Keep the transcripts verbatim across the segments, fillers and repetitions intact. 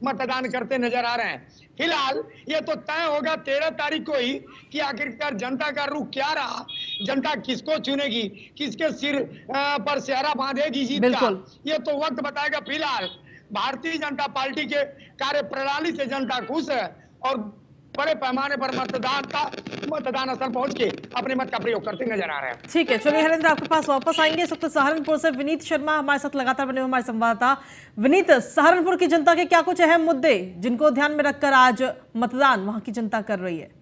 मतदान करते नजर आ रहे हैं। फिलहाल ये तो तय होगा तेरह तारीख को ही कि आखिरकार जनता का रुख क्या रहा, जनता किसको चुनेगी, किसके सिर पर सेहरा बांधेगी जीत का, ये तो वक्त बताएगा। फिलहाल भारतीय जनता पार्टी के कार्य प्रणाली से जनता खुश है और बड़े पैमाने पर मतदाता मतदान स्थल पहुंच के अपने मत का प्रयोग करते नजर आ रहे हैं। ठीक है, चलिए हरेंद्र आपके पास वापस आएंगे। इस वक्त सहारनपुर से विनीत शर्मा हमारे साथ लगातार बने हुए हमारे संवाददाता। विनीत, सहारनपुर की जनता के क्या कुछ अहम मुद्दे जिनको ध्यान में रखकर आज मतदान वहां की जनता कर रही है?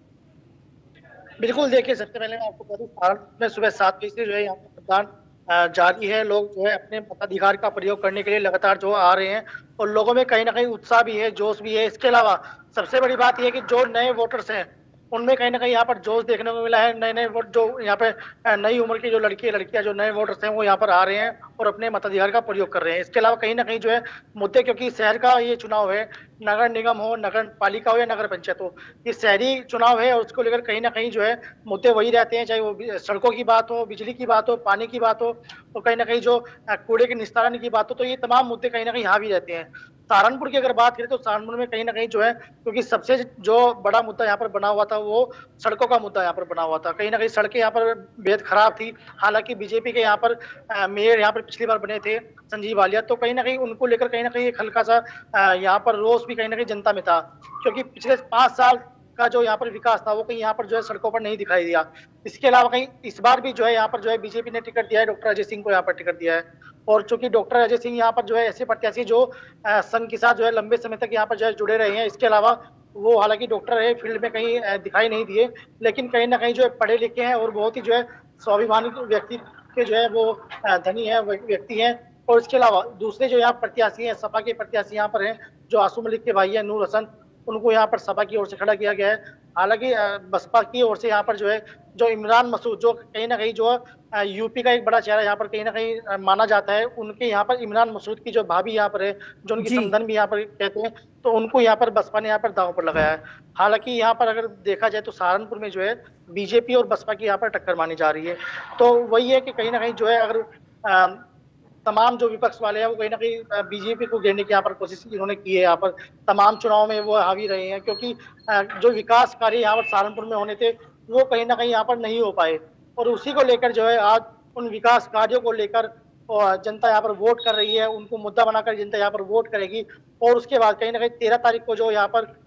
बिल्कुल, देखिए सबसे पहले मैं आपको बता दूं, सहारनपुर में सुबह सात बजे से जो है यहाँ पे मतदान जारी है। लोग जो है अपने मताधिकार का प्रयोग करने के लिए लगातार जो आ रहे हैं और लोगों में कहीं ना कहीं उत्साह भी है, जोश भी है। इसके अलावा सबसे बड़ी बात यह है कि जो नए वोटर्स हैं उनमें कहीं ना कहीं यहाँ पर जोश देखने को मिला है। नए नए वोट जो यहाँ पे नई उम्र की जो लड़की लड़कियां जो नए वोटर्स हैं वो यहाँ पर आ रहे हैं और अपने मताधिकार का प्रयोग कर रहे हैं। इसके अलावा कहीं ना कहीं जो है मुद्दे, क्योंकि शहर का ये चुनाव है, नगर निगम हो, नगर पालिका हो या नगर पंचायत हो, ये शहरी चुनाव है और उसको लेकर कहीं ना कहीं जो है मुद्दे वही रहते हैं, चाहे वो सड़कों की बात हो, बिजली की बात हो, पानी की बात हो और कहीं ना कहीं जो कूड़े के निस्तारण की बात हो, तो ये तमाम मुद्दे कहीं ना कहीं यहाँ भी रहते हैं। सहारनपुर की अगर बात करें तो सहारनपुर में कहीं ना कहीं जो है, क्योंकि सबसे जो बड़ा मुद्दा यहाँ पर बना हुआ था वो सड़कों का मुद्दा यहाँ पर बना हुआ था। कहीं ना कहीं सड़कें यहाँ पर बेहद खराब थी। हालांकि बीजेपी के यहाँ पर मेयर यहाँ पर पिछली बार बने थे संजीव वालिया, तो कहीं ना कहीं उनको लेकर कहीं ना कहीं एक हल्का सा यहाँ पर रोष भी कहीं ना कहीं जनता में था, क्योंकि पिछले पांच साल का जो यहाँ पर विकास था वो कहीं यहाँ पर जो है सड़कों पर नहीं दिखाई दिया। इसके अलावा कहीं इस बार भी जो है यहाँ पर जो है बीजेपी ने टिकट दिया है, डॉक्टर अजय सिंह को यहाँ पर टिकट दिया है। और चूंकि डॉक्टर अजय सिंह यहाँ पर जो है ऐसे प्रत्याशी जो संघ के साथ जो है लंबे समय तक यहाँ पर जो है जुड़े रहे हैं। इसके अलावा वो हालांकि डॉक्टर है, फील्ड में कहीं दिखाई नहीं दिए, लेकिन कहीं ना कहीं जो है पढ़े लिखे हैं और बहुत ही जो है स्वाभिमानी व्यक्ति के जो है वो धनी है व्यक्ति हैं। और इसके अलावा दूसरे जो यहाँ प्रत्याशी हैं, सपा के प्रत्याशी यहाँ पर हैं, जो आसू मलिक के भाई हैं नूर हसन, उनको यहाँ पर सपा की ओर से खड़ा किया गया है। हालांकि बसपा की ओर से यहाँ पर जो है जो इमरान मसूद, जो कहीं ना कहीं जो यूपी का एक बड़ा चेहरा यहाँ पर कहीं ना कहीं माना जाता है, उनके यहाँ पर इमरान मसूद की जो भाभी यहाँ पर है, जो उनकी समधन भी यहाँ पर कहते हैं, तो उनको यहाँ पर बसपा ने यहाँ पर दांव पर लगाया है। हालांकि यहाँ पर अगर देखा जाए तो सहारनपुर में जो है बीजेपी और बसपा की यहाँ पर टक्कर मानी जा रही है। तो वही है कि कहीं ना कहीं जो है अगर आ, तमाम जो विपक्ष वाले हैं वो कहीं ना कहीं बीजेपी को घेरने की यहाँ पर कोशिश इन्होंने की है। यहाँ पर तमाम चुनाव में वो हावी रहे हैं, क्योंकि जो विकास कार्य यहाँ पर सहारनपुर में होने थे वो कहीं ना कहीं यहाँ पर नहीं हो पाए, और उसी को लेकर जो है आज उन विकास कार्यों को लेकर जनता यहाँ पर वोट कर रही है। उनको मुद्दा बनाकर जनता यहाँ पर वोट करेगी और उसके बाद कहीं ना कहीं तेरह तारीख को जो यहाँ पर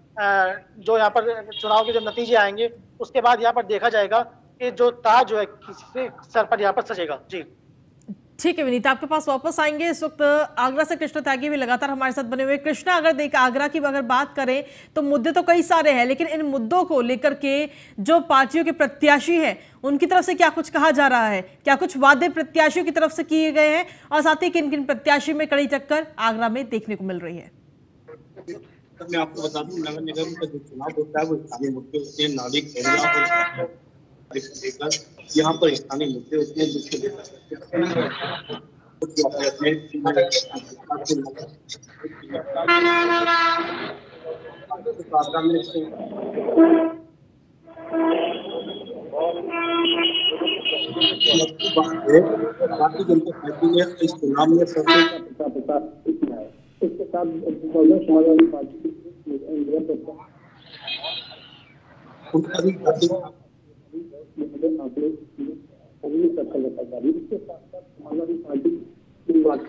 जो यहाँ पर चुनाव के जो नतीजे आएंगे उसके बाद यहाँ पर देखा जाएगा कि जो ताज जो है किसी सर पर यहाँ पर सजेगा। जी ठीक है विनीत, आपके पास वापस आएंगे। इस वक्त आगरा से कृष्णा त्यागी भी लगातार हमारे साथ बने हुए। कृष्णा, अगर देख आगरा की अगर बात करें तो मुद्दे तो कई सारे हैं, लेकिन इन मुद्दों को लेकर के जो पार्टियों के प्रत्याशी हैं उनकी तरफ से क्या कुछ कहा जा रहा है, क्या कुछ वादे प्रत्याशियों की तरफ से किए गए हैं और साथ ही किन किन प्रत्याशी में कड़ी टक्कर आगरा में देखने को मिल रही है? मैं आपको बता दूं, नगर निगम का जो चुनाव होता है वो स्थानीय मुद्दे होते हैं, नागरिक लेकर यहाँ पर स्थानीय मुद्दे होते हैं जिसके भारतीय जनता पार्टी ने इस चुनाव में सबसे पिता पिता किया है। इसके साथ समाजवादी पार्टी उनका भी इसके साथ साथ समाजवादी पार्टी की बात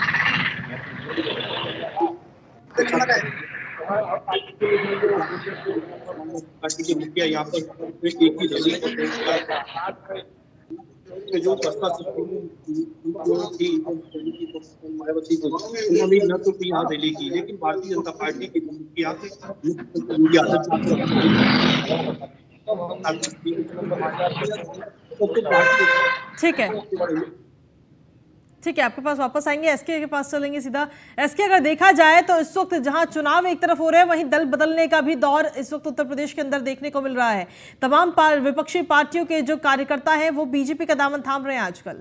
पार्टी के मुखिया यहाँ पर एक ही रैली जो बसपा मायावती को उन्होंने न तो यहाँ रैली की, लेकिन भारतीय जनता पार्टी के मुखिया ठीक है ठीक है आपके पास वापस आएंगे। एसके के पास चलेंगे सीधा। एसके, अगर देखा जाए तो इस वक्त जहां चुनाव एक तरफ हो रहे हैं वहीं दल बदलने का भी दौर इस वक्त उत्तर प्रदेश के अंदर देखने को मिल रहा है। तमाम पार, विपक्षी पार्टियों के जो कार्यकर्ता हैं वो बीजेपी का दामन थाम रहे हैं आजकल।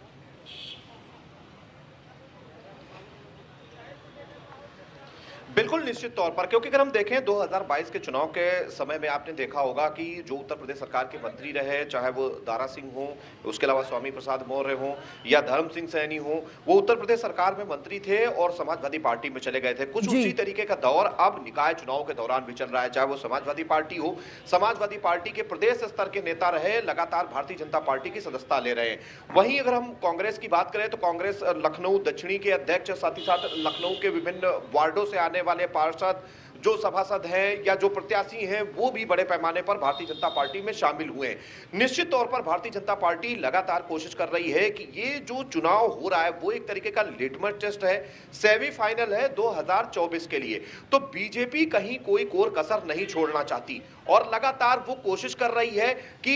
बिल्कुल बिल्कुल निश्चित तौर पर, क्योंकि अगर हम देखें दो हज़ार बाईस के चुनाव के समय में आपने देखा होगा कि जो उत्तर प्रदेश सरकार के मंत्री रहे, चाहे वो दारा सिंह हो, उसके अलावा स्वामी प्रसाद मौर्य हो या धर्म सिंह सैनी हो, वो उत्तर प्रदेश सरकार में मंत्री थे और समाजवादी पार्टी में चले गए थे। कुछ उसी तरीके का दौर अब निकाय चुनाव के दौरान भी चल रहा है, चाहे वो समाजवादी पार्टी हो। समाजवादी पार्टी के प्रदेश स्तर के नेता रहे, लगातार भारतीय जनता पार्टी की सदस्यता ले रहे हैं। वहीं अगर हम कांग्रेस की बात करें तो कांग्रेस लखनऊ दक्षिणी के अध्यक्ष, साथ ही साथ लखनऊ के विभिन्न वार्डों से आने वाले पार्षद, जो सभासद हैं या जो प्रत्याशी हैं, वो भी बड़े पैमाने पर भारतीय जनता पार्टी में शामिल हुए हैं। निश्चित तौर पर भारतीय जनता पार्टी लगातार कोशिश कर रही है कि ये जो चुनाव हो रहा है वो एक तरीके का लिटमस टेस्ट है, सेमीफाइनल है दो हज़ार चौबीस के लिए। तो बीजेपी कहीं कोई कोर कसर नहीं छोड़ना चाहती और लगातार वो कोशिश कर रही है कि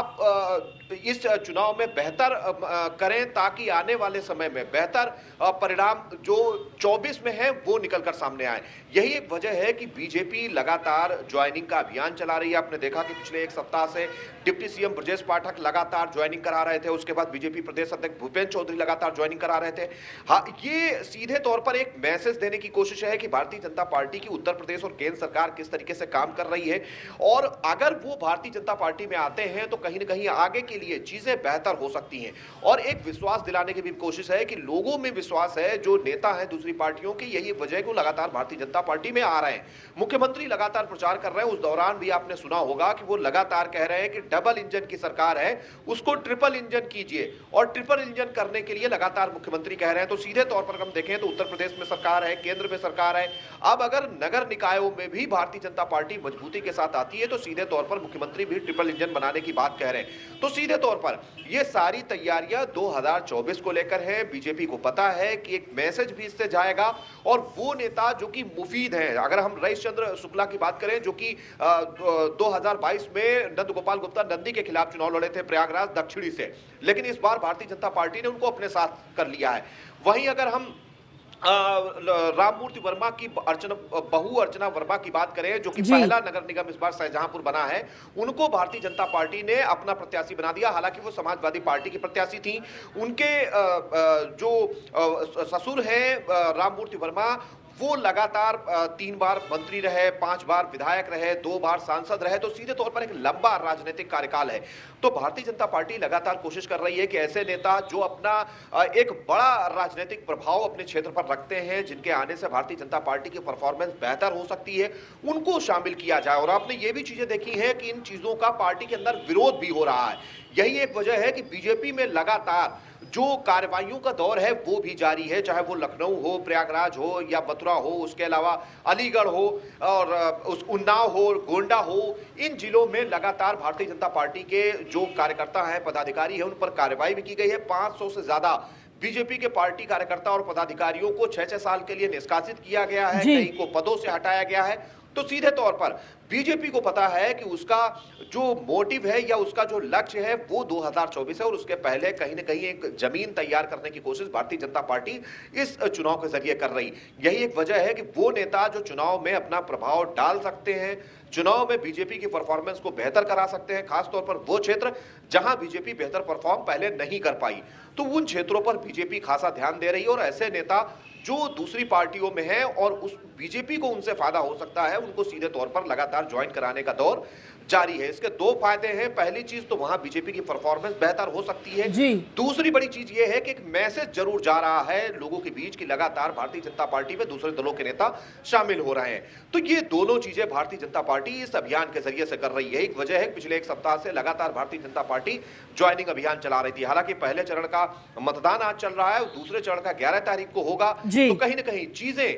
आप इस चुनाव में बेहतर करें ताकि आने वाले समय में बेहतर परिणाम जो चौबीस में है वो निकलकर सामने आए। यही एक वजह है कि बीजेपी लगातार ज्वाइनिंग का अभियान चला रही है। आपने देखा कि पिछले एक सप्ताह से डिप्टी सीएम ब्रजेश पाठक लगातार ज्वाइनिंग करा रहे थे, उसके बाद बीजेपी प्रदेश अध्यक्ष भूपेंद्र चौधरी लगातार ज्वाइनिंग करा रहे थे। हाँ, ये सीधे तौर पर एक मैसेज देने की कोशिश है कि भारतीय जनता पार्टी की उत्तर प्रदेश और केंद्र सरकार किस तरीके से काम कर रही है, और अगर वो भारतीय जनता पार्टी में आते हैं तो कहीं ना कहीं आगे के लिए चीजें बेहतर हो सकती हैं। और एक विश्वास दिलाने की भी कोशिश है कि लोगों में विश्वास है, जो नेता हैं दूसरी पार्टियों के, यही वजह है कि लगातार भारतीय जनता पार्टी में आ रहे हैं। मुख्यमंत्री लगातार प्रचार कर रहे हैं, उस दौरान भी आपने सुना होगा कि वो लगातार कह रहे हैं कि डबल इंजन की सरकार है, उसको ट्रिपल इंजन कीजिए, और ट्रिपल इंजन करने के लिए लगातार मुख्यमंत्री कह रहे हैं। तो सीधे तौर पर हम देखें तो उत्तर प्रदेश में सरकार है, केंद्र में सरकार है। अब अगर नगर निकायों में भी भारतीय जनता पार्टी मजबूती के साथ आती है तो सीधे तौर पर मुख्यमंत्री भी ट्रिपल इंजन बनाने की बात कह रहे हैं। तो सीधे तौर पर ये सारी तैयारियां दो हज़ार चौबीस को लेकर है। बीजेपी को पता है कि एक मैसेज भी इससे जाएगा, और वो नेता जो कि मुफीद हैं, अगर हम रईस चंद्र शुक्ला की बात करें जो कि दो हज़ार बाईस में नंद गोपाल गुप्ता नंदी के खिलाफ चुनाव लड़े थे प्रयागराज दक्षिणी से, लेकिन इस बार भारतीय जनता पार्टी ने उनको अपने साथ कर लिया है। वहीं अगर हम राममूर्ति वर्मा की अर्चना बहू अर्चना वर्मा की बात करें जो कि पहला नगर निगम इस बार शाहजहांपुर बना है, उनको भारतीय जनता पार्टी ने अपना प्रत्याशी बना दिया। हालांकि वो समाजवादी पार्टी की प्रत्याशी थी। उनके जो ससुर हैं राममूर्ति वर्मा, वो लगातार तीन बार मंत्री रहे, पांच बार विधायक रहे, दो बार सांसद रहे। तो सीधे तौर पर एक लंबा राजनीतिक कार्यकाल है। तो भारतीय जनता पार्टी लगातार कोशिश कर रही है कि ऐसे नेता जो अपना एक बड़ा राजनीतिक प्रभाव अपने क्षेत्र पर रखते हैं, जिनके आने से भारतीय जनता पार्टी की परफॉर्मेंस बेहतर हो सकती है, उनको शामिल किया जाए। और आपने ये भी चीजें देखी हैं कि इन चीजों का पार्टी के अंदर विरोध भी हो रहा है। यही एक वजह है कि बीजेपी में लगातार जो कार्रवाइयों का दौर है वो भी जारी है, चाहे वो लखनऊ हो, प्रयागराज हो या मथुरा हो, उसके अलावा अलीगढ़ हो और उस उन्नाव हो, गोंडा हो। इन जिलों में लगातार भारतीय जनता पार्टी के जो कार्यकर्ता हैं, पदाधिकारी हैं, उन पर कार्रवाई भी की गई है। पांच सौ से ज्यादा बीजेपी के पार्टी कार्यकर्ता और पदाधिकारियों को छह छह साल के लिए निष्कासित किया गया है, कई को पदों से हटाया गया है। तो सीधे तौर पर बीजेपी को पता है कि उसका जो मोटिव है या उसका जो लक्ष्य है वो दो हज़ार चौबीस है, और उसके पहले कहीं ना कहीं एक जमीन तैयार करने की कोशिश भारतीय जनता पार्टी इस चुनाव के जरिए कर रही। यही एक वजह है कि वो नेता जो चुनाव में अपना प्रभाव डाल सकते हैं, चुनाव में बीजेपी की परफॉर्मेंस को बेहतर करा सकते हैं, खासतौर पर वो क्षेत्र जहां बीजेपी बेहतर परफॉर्म पहले नहीं कर पाई, तो उन क्षेत्रों पर बीजेपी खासा ध्यान दे रही है। और ऐसे नेता जो दूसरी पार्टियों में है और उस बीजेपी को उनसे फायदा हो सकता है, उनको सीधे तौर पर लगातार ज्वाइन कराने का दौर जारी है। इसके दो फायदे हैं। पहली चीज तो वहां बीजेपी की परफॉर्मेंस बेहतर हो सकती है। दूसरी बड़ी चीज यह है कि एक मैसेज जरूर जा रहा है लोगों के बीच कि लगातार भारतीय जनता पार्टी में दूसरे दलों के नेता शामिल हो रहे हैं। तो ये दोनों चीजें भारतीय जनता पार्टी इस अभियान के जरिए से कर रही है। एक वजह है पिछले एक सप्ताह से लगातार भारतीय जनता पार्टी ज्वाइनिंग अभियान चला रही थी। हालांकि पहले चरण का मतदान आज चल रहा है, दूसरे चरण का ग्यारह तारीख को होगा। तो कहीं ना कहीं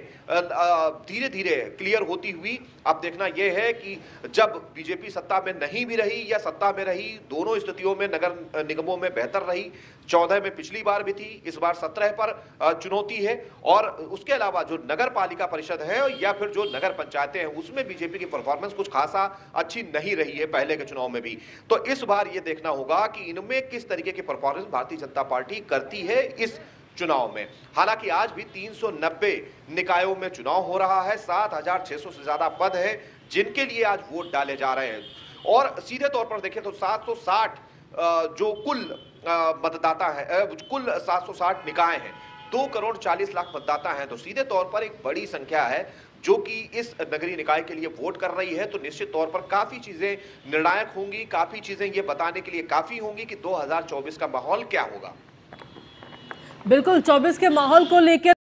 चीजें धीरे धीरे क्लियर होती हुई अब देखना यह है कि जब बीजेपी सत्ता में नहीं भी रही या सत्ता में रही, दोनों स्थितियों में नगर निगमों में बेहतर रही। चौदह में पिछली बार भी थी, इस बार सत्रह पर चुनौती है। और उसके अलावा जो नगर पालिका परिषद है या फिर जो नगर पंचायतें हैं, उसमें बीजेपी की परफॉर्मेंस कुछ खासा अच्छी नहीं रही है पहले के चुनाव में भी। तो इस बार यह देखना होगा कि इनमें किस तरीके की परफॉर्मेंस भारतीय जनता पार्टी करती है इस चुनाव में। हालांकि आज भी तीन सौ नब्बे निकायों में चुनाव हो रहा है, सात हजार छह सौ से ज्यादा पद हैं जिनके लिए आज वोट डाले जा रहे हैं। और सीधे तौर पर देखें तो सात सौ साठ जो कुल मतदाता है, कुल सात सौ साठ निकाय हैं, दो करोड़ चालीस लाख मतदाता हैं। तो सीधे तौर पर एक बड़ी संख्या है जो कि इस नगरीय निकाय के लिए वोट कर रही है, तो निश्चित तौर पर काफी चीजें निर्णायक होंगी, काफी चीजें ये बताने के लिए काफी होंगी कि दो हज़ार चौबीस का माहौल क्या होगा। बिल्कुल, चौबीस के माहौल को लेकर